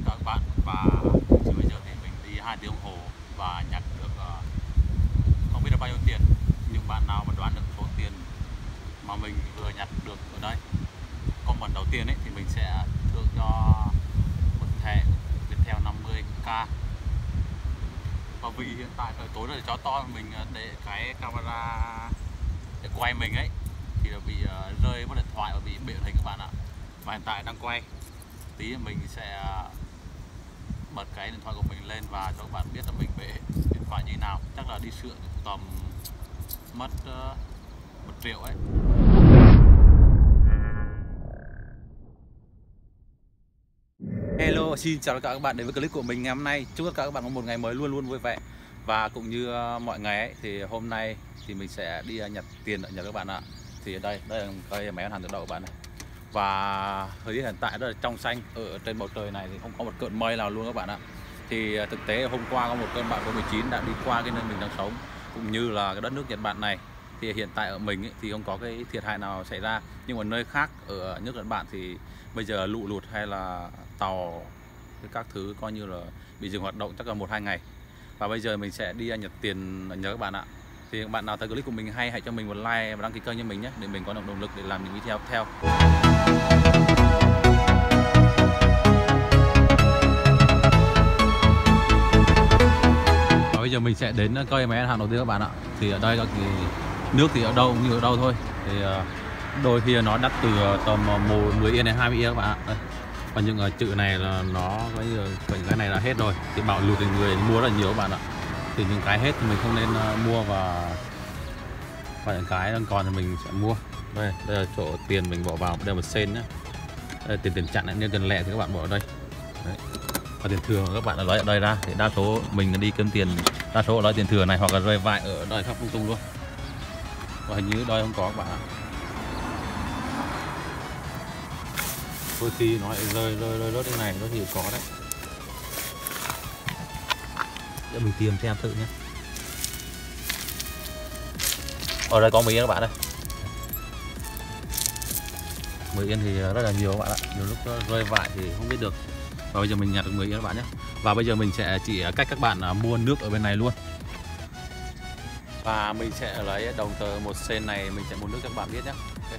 các bạn. Và chỉ bây giờ thì mình đi 2 tiếng đồng hồ và nhặt được không biết là bao nhiêu tiền, nhưng bạn nào mà đoán được số tiền mà mình vừa nhặt được ở đây comment đầu tiên ấy thì mình sẽ thưởng cho một thẻ Viettel 50k. Và vì hiện tại trời tối rồi, chó to, mình để cái camera để quay mình ấy thì nó bị rơi mất điện thoại và bị bể hình các bạn ạ. Và hiện tại đang quay, tí mình sẽ bật cái điện thoại của mình lên và cho các bạn biết là mình bể điện thoại như thế nào. Chắc là đi sửa tầm mất 1 triệu ấy. Hello, xin chào tất cả các bạn đến với clip của mình ngày hôm nay. Chúc tất cả các bạn có một ngày mới luôn luôn vui vẻ. Và cũng như mọi ngày ấy, thì hôm nay thì mình sẽ đi nhặt tiền ở nhà các bạn ạ. Thì đây là cây máy bán hàng tự động của bạn này. Và thời tiết hiện tại rất là trong xanh, ở trên bầu trời này thì không có một cơn mây nào luôn các bạn ạ. Thì thực tế hôm qua có một cơn bão Covid-19 đã đi qua cái nơi mình đang sống, cũng như là cái đất nước Nhật Bản này. Thì hiện tại ở mình ấy, thì không có cái thiệt hại nào xảy ra, nhưng mà nơi khác ở nước Nhật Bản thì bây giờ lũ lụt hay là tàu các thứ coi như là bị dừng hoạt động chắc là 1-2 ngày. Và bây giờ mình sẽ đi nhặt tiền nhớ các bạn ạ. Thì các bạn nào thấy clip của mình hay, hãy cho mình một like và đăng ký kênh cho mình nhé, để mình có động lực để làm những video tiếp theo. Và bây giờ mình sẽ đến cây máy ăn hàng đầu tiên các bạn ạ. Thì ở đây thì nước thì ở đâu cũng như ở đâu thôi. Thì đôi khi nó đắt từ tầm 10 yên đến 20 yên các bạn ạ. Đây. Và những chữ này là nó cái này là hết rồi. Thì bảo lụt thì người mua rất là nhiều các bạn ạ. Thì những cái hết thì mình không nên mua, và những cái đang còn thì mình sẽ mua. Đây là chỗ tiền mình bỏ vào, đây là một sen nhé. Đây là tiền chặn nên tiền lẻ thì các bạn bỏ ở đây. Đấy. Và tiền thừa các bạn lấy ở đây ra. Thì đa số mình đi kiếm tiền, đa số lấy tiền thừa này hoặc là rơi vãi ở đây khắp lung tung luôn. Và hình như đây không có các bạn ạ. Đôi khi nó lại rơi rớt cái này, nó thì có đấy. Để mình tìm xem thử nhé. Ở đây có 10 yên các bạn ơi. 10 yên thì rất là nhiều các bạn ạ. Nhiều lúc rơi vãi thì không biết được. Và bây giờ mình nhặt được 10 yên các bạn nhé. Và bây giờ mình sẽ chỉ cách các bạn mua nước ở bên này luôn. Và mình sẽ lấy đồng tờ 1 sen này, mình sẽ mua nước cho các bạn biết nhé.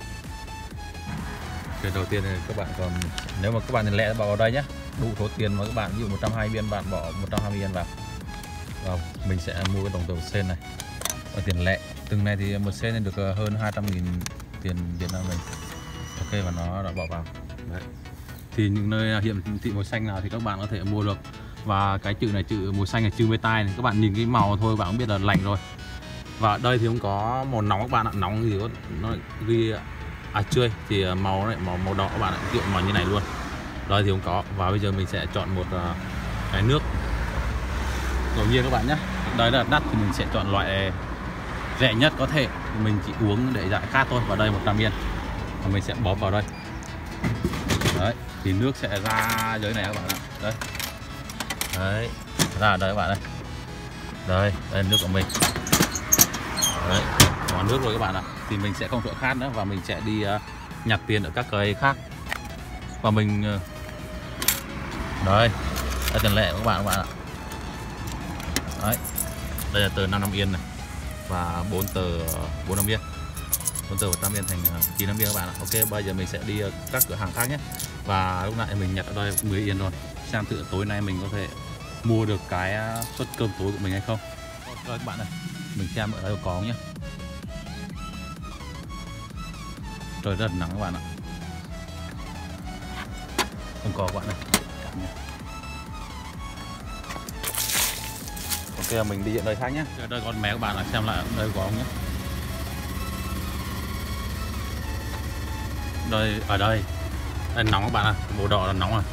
Cái đầu tiên này các bạn còn, nếu mà các bạn lẻ bỏ vào đây nhé, đủ số tiền mà các bạn, ví dụ 120 yên bạn bỏ 120 yên vào. Và mình sẽ mua cái đồng tờ 1 sen này. Và tiền lẻ, từng này thì 1 sen được hơn 200.000 tiền Việt Nam mình. Ok, và nó đã bỏ vào. Đấy. Thì những nơi hiển thị màu xanh nào thì các bạn có thể mua được. Và cái chữ này, chữ màu xanh là chữ metai này, các bạn nhìn cái màu thôi bạn cũng biết là lạnh rồi. Và ở đây thì không có màu nóng các bạn ạ, nóng thì có nó ghi chơi thì màu này màu đỏ các bạn ạ, kiểu màu như này luôn. Đây thì không có. Và bây giờ mình sẽ chọn một cái nước ngẫu nhiên các bạn nhé. Đây là đắt thì mình sẽ chọn loại rẻ nhất có thể, mình chỉ uống để giải khát thôi. Và đây 100 yên và mình sẽ bóp vào đây. Đấy thì nước sẽ ra dưới này các bạn ạ. Đấy, đấy ra ở đây các bạn ơi. Đây là nước của mình. Đấy, có nước rồi các bạn ạ. Thì mình sẽ không sợ khát nữa và mình sẽ đi nhặt tiền ở các cây khác. Và mình đây là tiền lẻ của các bạn ạ. Đấy, đây là tờ 55 yên này và 4 tờ 45 yên, 4 tờ 100 yên thành 95 yên các bạn ạ. Ok, bây giờ mình sẽ đi các cửa hàng khác nhé. Và lúc nãy mình nhặt ở đây 10 yên rồi. Xem thử tối nay mình có thể mua được cái suất cơm tối của mình hay không. Rồi các bạn ơi, mình xem ở đây có không nhé. Trời rất là nắng các bạn ạ. Không có các bạn này. Ok, mình đi đến nơi khác nhé. Ở đây con mé các bạn là xem lại ở đây có không nhé. Đây, ở đây nóng các bạn ạ. Màu đỏ là nóng à.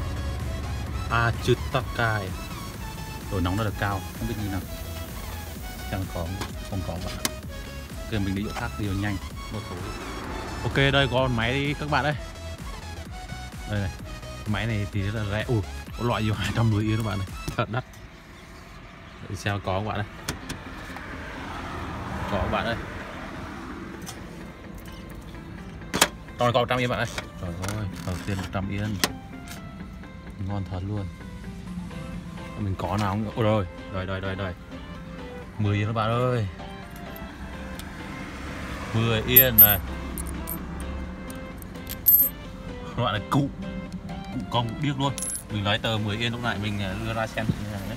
Achutakai. Độ nóng rất là cao, không biết như nào. Xem có không có các bạn ạ. Ok, mình đi chỗ khác, đi nhanh một số. Ok, đây có con máy các bạn ơi. Đây này. Máy này thì rất là rẻ. Ui, có loại nhiều 210 yên các bạn này, thật đắt. Để xem có các bạn ơi. Có các bạn ơi. Còn có 100 yên bạn ơi. Trời ơi, đầu tiên 100 yên. Ngon thật luôn. Mình có nào không? Ôi rồi, đây 10 yên các bạn ơi. 10 yên này. Các bạn này cụ cong điếc luôn. Mình lấy tờ 10 yên lúc nãy mình đưa ra xem như thế này đấy.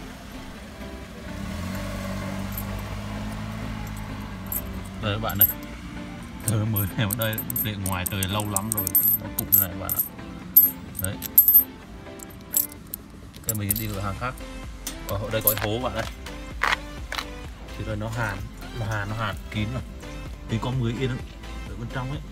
Đây các bạn này. Tờ 10 này ở đây để ngoài trời lâu lắm rồi. Nó cụ như này các bạn ạ. Đấy. Cái mình đi cửa hàng khác. Ở đây có cái hố bạn đây. Thì đây nó hàn kín rồi. Thì có 10 yên ở bên trong ấy.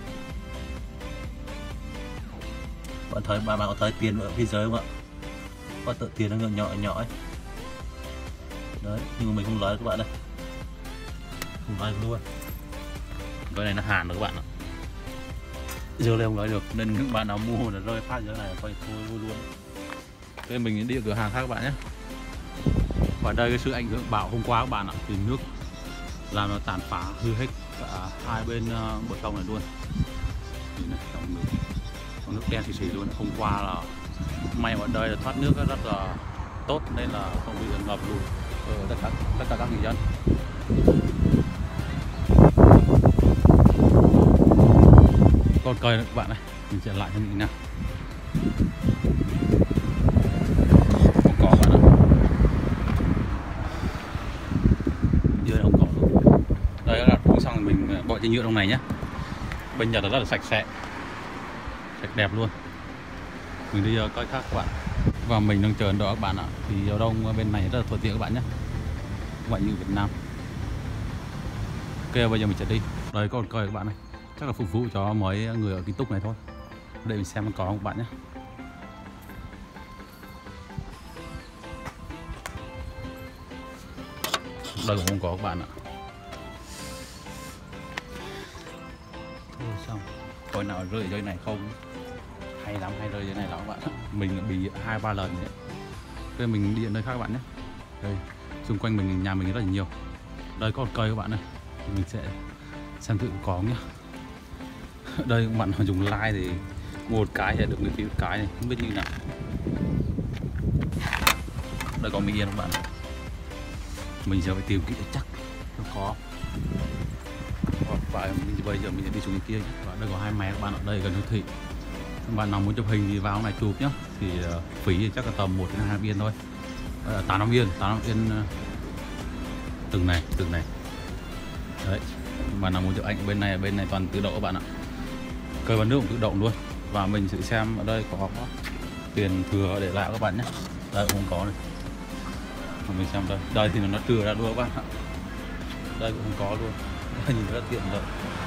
Bạn có thấy tiền ở phía dưới không ạ? Có tờ tiền nó nhỏ ấy. Đấy, nhưng mà mình không lấy các bạn đây. Không lấy luôn. Cái này nó hàn rồi các bạn ạ. Giờ này không lấy được nên các bạn nào mua là rơi phát giờ này coi thôi luôn. Thế mình đi ở cửa hàng khác các bạn nhé. Và đây cái sự ảnh hưởng bão hôm qua các bạn ạ, thì nước làm nó tàn phá hư hết cả hai bên bờ sông này luôn. Nhìn này, dòng nước đen xì luôn. Hôm qua là may ở đây là thoát nước rất là tốt nên là không bị ngập lụt ở tất cả các người dân. Con cây này các bạn này, mình sẽ lại cho mình nào. Không có bạn ạ. Dưới này không có luôn. Đây là uống xong rồi mình bỏ chai nhựa trong này nhé. Bên Nhật là rất là sạch sẽ, sạch đẹp luôn. Mình đi coi khác các bạn. Và mình đang chờ đợi các bạn ạ. Thì giao thông bên này rất là thuận tiện các bạn nhé. Không phải như Việt Nam. Ok, bây giờ mình sẽ đi. Đây có con cây các bạn này. Chắc là phục vụ cho mấy người ở ký túc này thôi. Để mình xem có không các bạn nhé. Đây cũng không có các bạn ạ. Thôi xong. Coi nào rơi dưới này không. Hay lắm, hay rơi dưới này lắm các bạn. Mình bị 2-3 lần đấy. Thế mình đi đến nơi khác các bạn nhé. Đây, xung quanh mình, nhà mình rất là nhiều. Đây có một cây các bạn này. Mình sẽ xem thử có không nhé. Đây các bạn dùng like thì một cái sẽ được miễn phí một cái này, không biết như nào. Đây có Mỹ Yên các bạn. Mình sẽ phải tìm kỹ chắc nó có. Và bây giờ mình sẽ đi xuống bên kia. Và đây có 2 máy các bạn ở đây gần siêu thị. Các bạn nào muốn chụp hình thì vào này chụp nhé. Thì phí thì chắc là tầm 1-2 yên thôi. 8 yên từng này. Đấy. Bạn nào muốn chụp ảnh ở bên này toàn tự động các bạn ạ. Cây bán nước cũng tự động luôn. Và mình sẽ xem ở đây có tiền thừa để lại các bạn nhé. Đây cũng không có này. Mình xem đây. Đây thì nó trừ ra luôn các bạn ạ. Đây cũng không có luôn. Nhìn rất tiện lợi.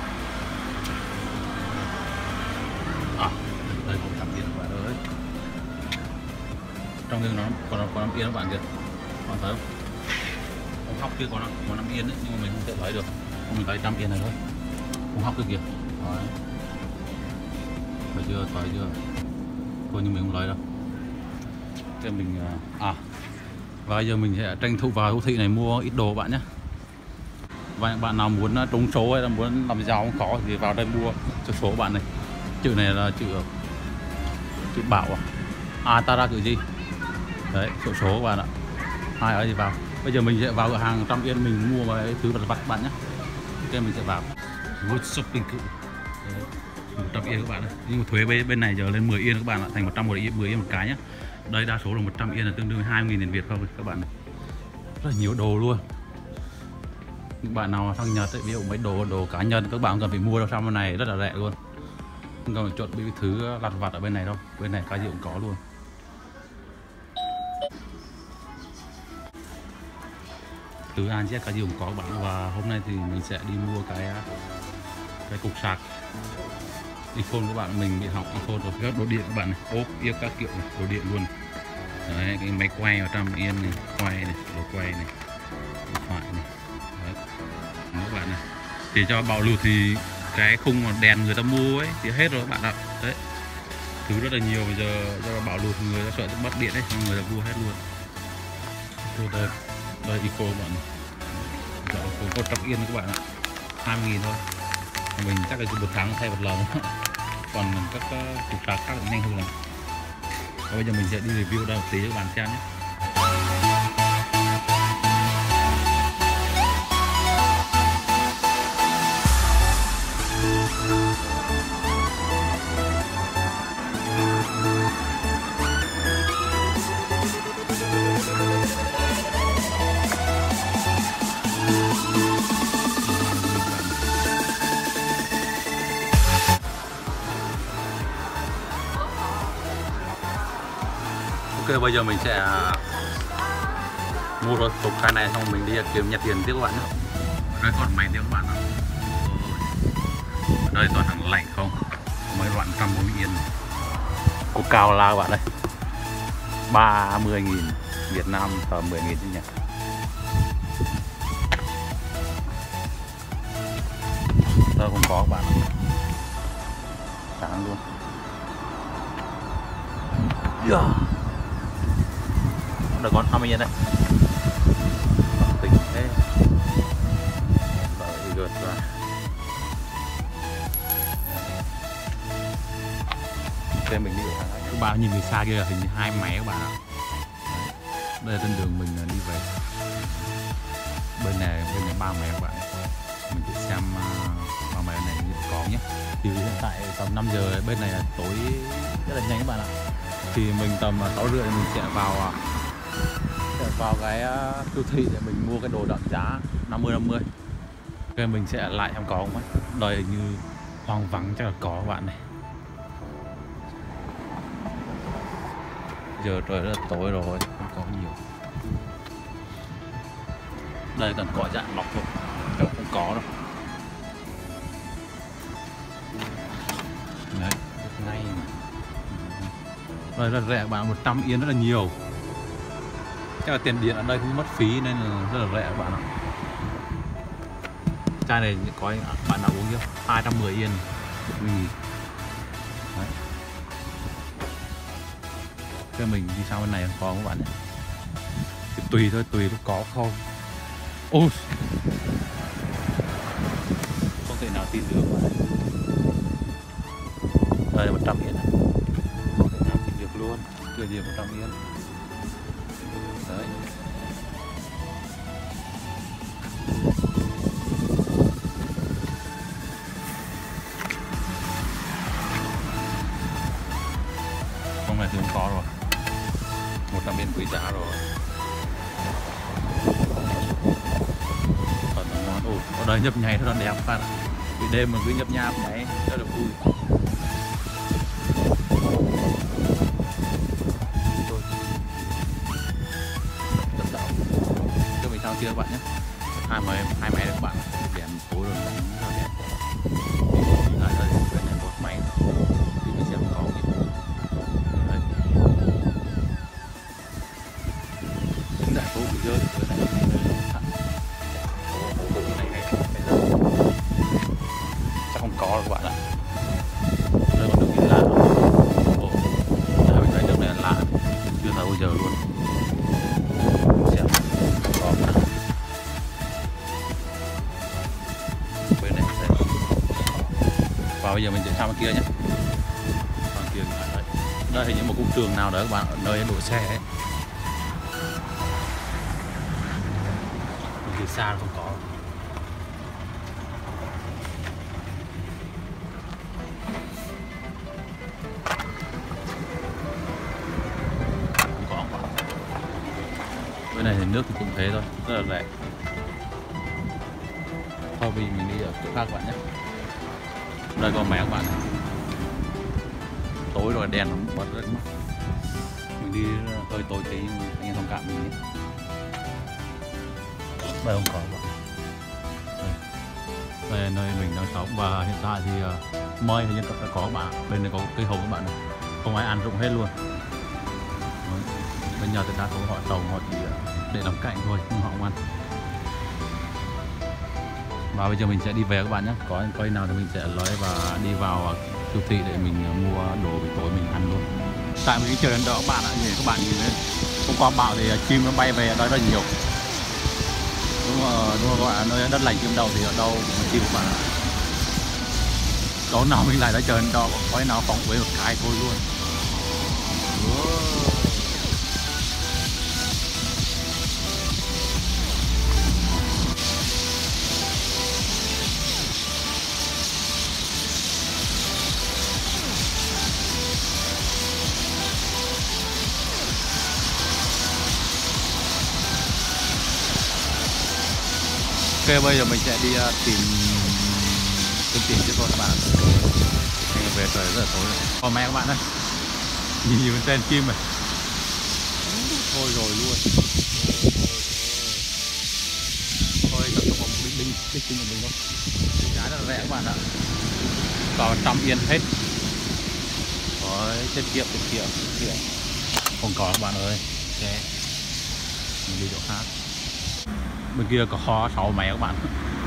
Đây có 100 yên các bạn ơi. Trong kia nó có 5 yên các bạn kìa. Các bạn thấy không? Ông hóc kia có 5 yên đấy, nhưng mà mình không thể lấy được. Mình lấy 100 yên này thôi. Ông hóc kia kìa. Đấy. Thấy chưa, thấy chưa? Thôi nhưng mình không lấy đâu. Thế mình và bây giờ mình sẽ tranh thủ vào siêu thị này mua ít đồ bạn nhé. Và bạn nào muốn trúng số hay là muốn làm giàu không khó thì vào đây mua cho số bạn này. Chữ này là chữ Bảo ta ra chữ gì? Đấy, số bạn ạ. Ai ấy thì vào. Bây giờ mình sẽ vào cửa hàng 100 yên mình mua mấy thứ vật vặt bạn nhé. Ok, mình sẽ vào Good Shopping cự 100 yên các bạn ơi. Nhưng mà thuế bên này giờ lên 10 yên các bạn ạ, thành 110 yên một cái nhé. Đây đa số là 100 yên là tương đương với 20.000 tiền Việt không các bạn này. Rất là nhiều đồ luôn. Những bạn nào sang Nhật ấy, ví dụ mấy đồ cá nhân các bạn cần phải mua đâu, sang bên này rất là rẻ luôn. Không cần phải chọn những thứ lặt vặt ở bên này đâu, bên này cái gì cũng có luôn. Từ ANZ cái gì cũng có các bạn. Và hôm nay thì mình sẽ đi mua cái cục sạc iPhone các bạn. Mình bị hỏng iPhone rồi, các đồ điện các bạn này, ốp yếc các kiểu này, đồ điện luôn. Đấy, cái máy quay ở 100 yên này, quay này, đồ quay này, điện thoại này. Đấy, các bạn này. Thì cho bão lụt thì cái khung mà đèn người ta mua ấy thì hết rồi các bạn ạ. Đấy, thứ rất là nhiều. Bây giờ do bão lụt người ta sợ mất điện ấy, người ta mua hết luôn. Đây Eco các bạn. Dạ, có 100 yên các bạn ạ, 20.000 thôi. Mình chắc là một tháng thay một lần. Còn các cục sạc khác nhanh hơn này. Và bây giờ mình sẽ đi review đây một tí cho các bạn xem nhé. Ok, bây giờ mình sẽ mua số cái này xong mình đi kiếm nhặt tiền tiếp các bạn nhé. Đây còn mày tiếp các bạn ạ. Đây toàn hàng lạnh không, mấy đoạn 140 yên. Cô cao la các bạn đây, 30.000 Việt Nam tầm 10.000 chứ nhỉ. Đây không có các bạn ạ. Sáng luôn. Đã còn 50 yên đây. Tỉnh thế. Đợi gợt ra. Xem mình đi ở hàng. Các bạn nhìn từ xa kia là hình như 2 máy các bạn ạ. Đây là trên đường mình đi về. Bên này 3 máy các bạn. Mình thử xem 3 máy này như có nhé. Thì hiện tại tầm 5 giờ bên này là tối rất là nhanh các bạn ạ. Thì mình tầm 6 rưỡi mình sẽ vào cái siêu thị để mình mua cái đồ giảm giá 50-50. Ok, mình sẽ lại xem có không ấy. Đây như hoang vắng chắc là có các bạn này. Giờ trời rất là tối rồi, không có nhiều. Đây cần cỏ dạng lọc thôi, chắc không có đâu. Đấy, ngay mà. Đây rất là rẻ các bạn, 100 yên rất là nhiều. Chắc là tiền điện ở đây không mất phí nên là rất là rẻ các bạn ạ. Chai này có bạn nào uống chưa? 210 yên. Đấy. Cho mình đi sang bên này có các bạn nhé. Thì tùy thôi, tùy lúc có không. Ôi, không thể nào tin được các bạn. Đây là 100 yên này. Không thể nào tin được luôn. Chưa gì 100 yên. Đấy. Con này thì không có rồi. 100 yên quý giá rồi. Ở đây nhấp nháy rất là đẹp các bạn ạ. Vì đêm mà cứ nhấp nháp nháy rất là vui. Cho mình sang kia các bạn nhé. Hai máy các bạn, đèn tối rồi rất là đẹp. Ở đây bên này một máy thì mình xem có gì. Đây. Chúng đại phố bị rơi cái này. Chắc không có đâu các bạn ạ. Đây còn đường đi lạ. Ồ, đây mình thấy đường này là lạ, chưa thấy bao giờ luôn. Xem có cả. Bên này sẽ. Và bây giờ mình sẽ sang bên kia nhé. Bên kia đây. Đây hình như một công trường nào đó các bạn, ở nơi đổ xe ấy. Từ xa không có. Bên này thì nước thì cũng thế thôi, rất là rẻ. Thôi vì mình đi ở chỗ khác các bạn nhé. Đây có mẹ các bạn này. Tối rồi đèn nó bật rất mắt. Mình đi hơi tối tí anh em thông cảm mình nhé. Đây không có các bạn. Đây là nơi mình đang sống và hiện tại thì mây hình như đã có các bạn. Bên này có cây hồng các bạn này. Không ai ăn rụng hết luôn. Bên nhà thì đa số họ trồng họ chỉ để đóng cạnh thôi, nhưng họ không ăn. Và bây giờ mình sẽ đi về các bạn nhé. Có cây nào thì mình sẽ lấy và đi vào siêu thị để mình mua đồ buổi tối mình ăn luôn. Tại mình trời đỏ các bạn ạ, như các bạn nhìn lên. Hôm qua bão thì chim nó bay về ở đây rất nhiều. Đúng rồi các bạn, nơi đất lành chim đầu thì ở đâu cũng chim các bạn ạ. Đó nào mình lại đã trời đỏ, có nào phóng với một cái thôi luôn. Ok, bây giờ mình sẽ đi tìm phương tiện cho các bạn. Về trời rất là tối rồi. Còn mẹ các bạn ơi, nhìn bên trên chim này. Thôi rồi luôn. Thôi tập trung vào đinh của mình thôi. Giá rất là rẻ các bạn ạ. Vào 100 yên hết. Rồi, tiết kiệm. Không có các bạn ơi. Ok. Mình đi chỗ khác. Bên kia có kho 6 máy các bạn.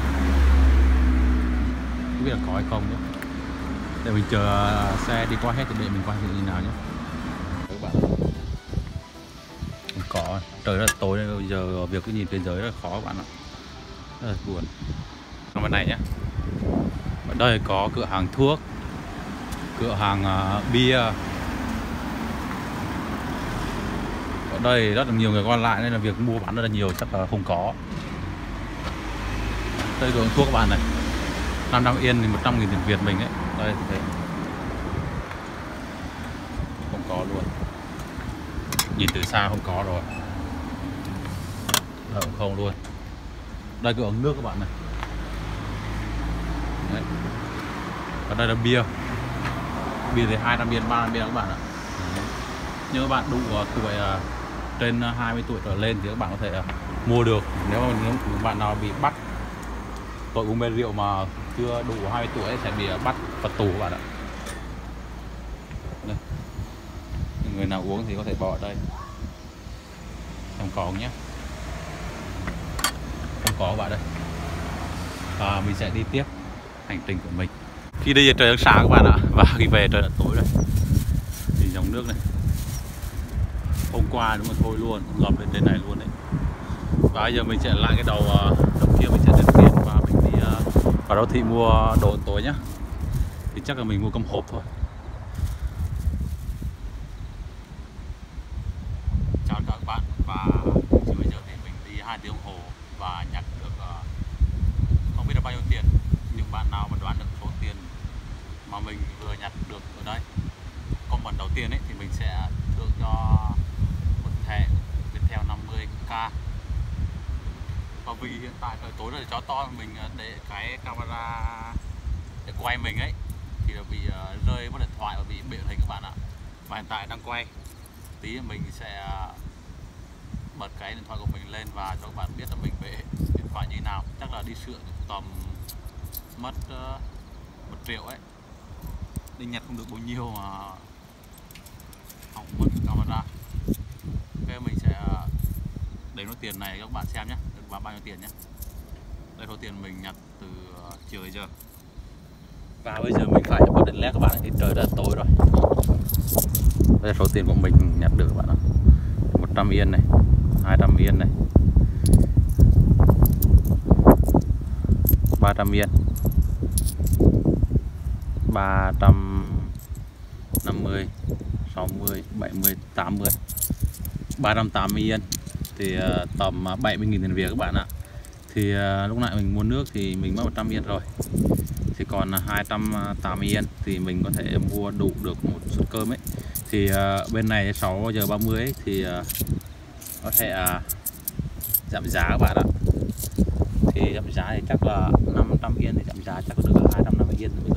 Không biết là có hay không nữa. Để mình chờ xe đi qua hết thì để mình quay như nào nhé. Các bạn, không có, trời rất là tối nên bây giờ việc cứ nhìn thế giới rất là khó các bạn ạ. Rất là buồn. Ở bên này nhé. Ở đây có cửa hàng thuốc, cửa hàng bia. Ở đây rất là nhiều người qua lại nên là việc mua bán rất là nhiều, chắc là không có. Đây cửa hàng thuốc các bạn này, 500 yên thì 100.000 tiền Việt mình ấy. Đây thì thấy không có luôn, nhìn từ xa không có rồi. Đâu không luôn. Đây cửa ống nước các bạn này. Đấy. Ở đây là bia thì 200 yên 300 yên các bạn ạ. Nhưng các bạn đủ tuổi trên 20 tuổi trở lên thì các bạn có thể mua được. Nếu mà những bạn nào bị bắt tội uống bia rượu mà chưa đủ 20 tuổi sẽ bị bắt phạt tù các bạn ạ. Đây. Người nào uống thì có thể bỏ ở đây. Không có nhé. Không có các bạn đây. Và mình sẽ đi tiếp hành trình của mình. Khi đi trời đang sáng các bạn ạ, và khi về trời đã tối rồi. Thì dòng nước này hôm qua đúng là thôi luôn, ngập lên trên này luôn đấy. Và bây giờ mình sẽ lại cái đầu kia, mình sẽ đến tiền và mình đi vào đô thị mua đồ tối nhá. Thì chắc là mình mua cơm hộp thôi. Chào các bạn, và chỉ bây giờ thì mình đi 2 tiếng đồng hồ và nhặt được không biết là bao nhiêu tiền. Nhưng bạn nào mà đoán được số tiền mà mình vừa nhặt được ở đây, comment đầu tiên ấy, thì mình sẽ được cho một thẻ Viettel 50k. Và vì hiện tại trời tối rồi, chó to mình để cái camera để quay mình ấy thì là bị rơi mất điện thoại và bị bể hình các bạn ạ. Và hiện tại đang quay, tí mình sẽ bật cái điện thoại của mình lên và cho các bạn biết là mình bể điện thoại như nào. Chắc là đi sửa tầm mất 1 triệu ấy. Đi nhặt không được bao nhiêu mà hỏng mất camera. Ok, mình sẽ để số tiền này các bạn xem nhé, được bao nhiêu tiền nhé. Đây số tiền mình nhặt từ chiều đến giờ. Và bây giờ mình phải bật đèn led các bạn, thì trời đã tối rồi. Đây là số tiền của mình nhặt được các bạn ạ. 100 yên này, 200 yên này, 300 yên, 350, 60, 70, 80, 380 yên thì tầm 70.000 tiền Việt các bạn ạ. Thì lúc nãy mình mua nước thì mình mất 100 yên rồi, thì còn 280 yên thì mình có thể mua đủ được một suất cơm ấy. Thì bên này 6 giờ 30 ấy, thì có thể giảm giá các bạn ạ. Thì giảm giá thì chắc là 500 yên thì giảm giá chắc được 250 yên thì mình